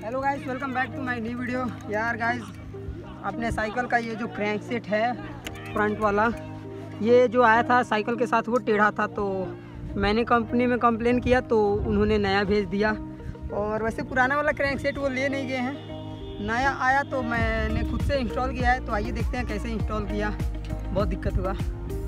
Hello guys, welcome back to my new video. यार guys, अपने cycle का ये जो क्रैंक सेट है फ्रंट वाला, ये जो आया था साइकिल के साथ वो टेढ़ा था, तो मैंने कंपनी में कंप्लेन किया तो उन्होंने नया भेज दिया। और वैसे पुराना वाला क्रैंक सेट वो ले नहीं गए हैं, नया आया तो मैंने खुद से इंस्टॉल किया है। तो आइए देखते हैं कैसे इंस्टॉल किया, बहुत दिक्कत हुआ।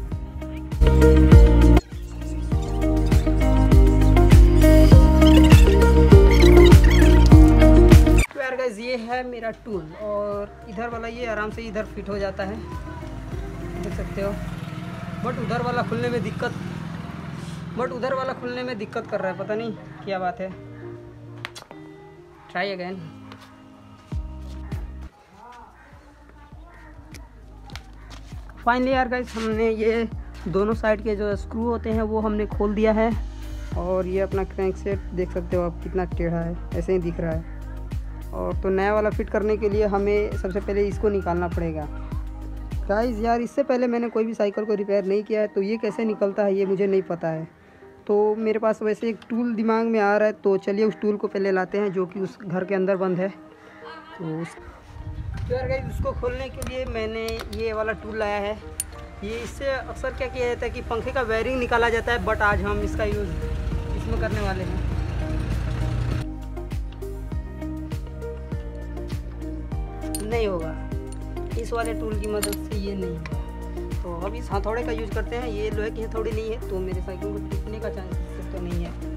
ये है मेरा टूल, और इधर वाला ये आराम से इधर फिट हो जाता है, देख सकते हो। बट उधर वाला खुलने में दिक्कत कर रहा है, पता नहीं क्या बात है। Try again. फाइनली यार गाइस, हमने ये दोनों साइड के जो स्क्रू होते हैं वो हमने खोल दिया है। और ये अपना क्रैंक सेट देख सकते हो आप, कितना टेढ़ा है, ऐसे ही दिख रहा है। और तो नया वाला फिट करने के लिए हमें सबसे पहले इसको निकालना पड़ेगा। गाइस यार, इससे पहले मैंने कोई भी साइकिल को रिपेयर नहीं किया है, तो ये कैसे निकलता है ये मुझे नहीं पता है। तो मेरे पास वैसे एक टूल दिमाग में आ रहा है, तो चलिए उस टूल को पहले लाते हैं जो कि उस घर के अंदर बंद है। तो यार गाइस, उसको खोलने के लिए मैंने ये वाला टूल लाया है। ये इससे अक्सर क्या किया जाता है कि पंखे का वायरिंग निकाला जाता है, बट आज हम इसका यूज़ इसमें करने वाले हैं। नहीं होगा, इस वाले टूल की मदद से ये नहीं होगा। तो अब इस हथौड़े का यूज़ करते हैं। ये लोहे की हथौड़ी नहीं है, तो मेरे साइकिल को टूटने का चांस तो नहीं है।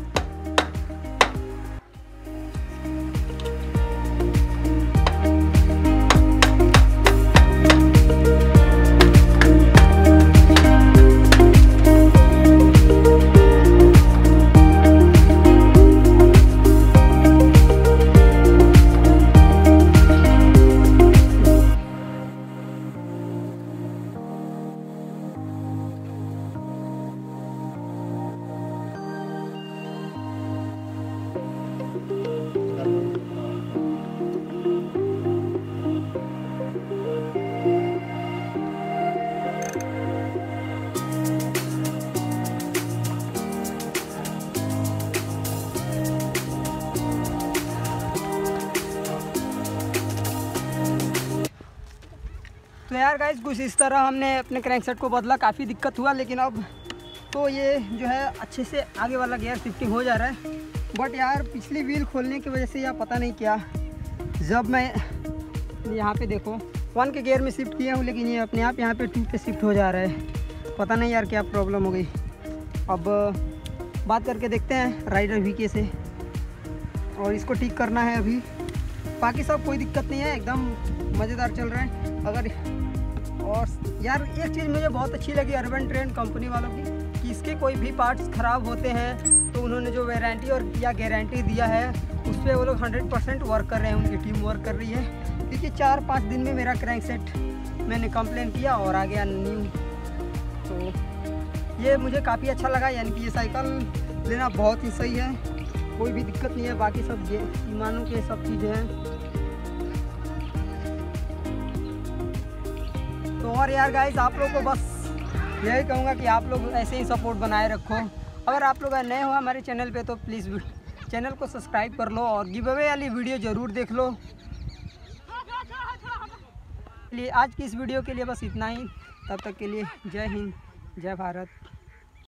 तो यार गाइस, कुछ इस तरह हमने अपने क्रैंक सेट को बदला। काफ़ी दिक्कत हुआ, लेकिन अब तो ये जो है अच्छे से आगे वाला गियर शिफ्टिंग हो जा रहा है। बट यार, पिछली व्हील खोलने की वजह से या पता नहीं क्या, जब मैं यहाँ पे देखो 1 के गियर में शिफ्ट किया हूँ, लेकिन ये अपने आप यहाँ पे 2 पे शिफ्ट हो जा रहा है। पता नहीं यार क्या प्रॉब्लम हो गई। अब बात करके देखते हैं राइडर वीके से, और इसको ठीक करना है अभी। बाकी सब कोई दिक्कत नहीं है, एकदम मज़ेदार चल रहा है। अगर और यार, एक चीज़ मुझे बहुत अच्छी लगी अर्बन ट्रेंड कंपनी वालों की, कि इसके कोई भी पार्ट्स ख़राब होते हैं तो उन्होंने जो वारंटी और या गारंटी दिया है उस पर वो लोग 100% वर्क कर रहे हैं, उनकी टीम वर्क कर रही है। क्योंकि 4-5 दिन में मेरा क्रैंक सेट मैंने कंप्लेन किया और आ गया न्यू। तो ये मुझे काफ़ी अच्छा लगा, यानी कि ये साइकिल लेना बहुत ही सही है, कोई भी दिक्कत नहीं है। बाकी सब ईमानों के सब चीज़ें हैं। तो और यार गाइस, आप लोगों को बस यही कहूँगा कि आप लोग ऐसे ही सपोर्ट बनाए रखो। अगर आप लोग नए हो हमारे चैनल पे तो प्लीज़ चैनल को सब्सक्राइब कर लो, और गिव अवे वाली वीडियो ज़रूर देख लो। आज की इस वीडियो के लिए बस इतना ही। तब तक के लिए जय हिंद, जय भारत।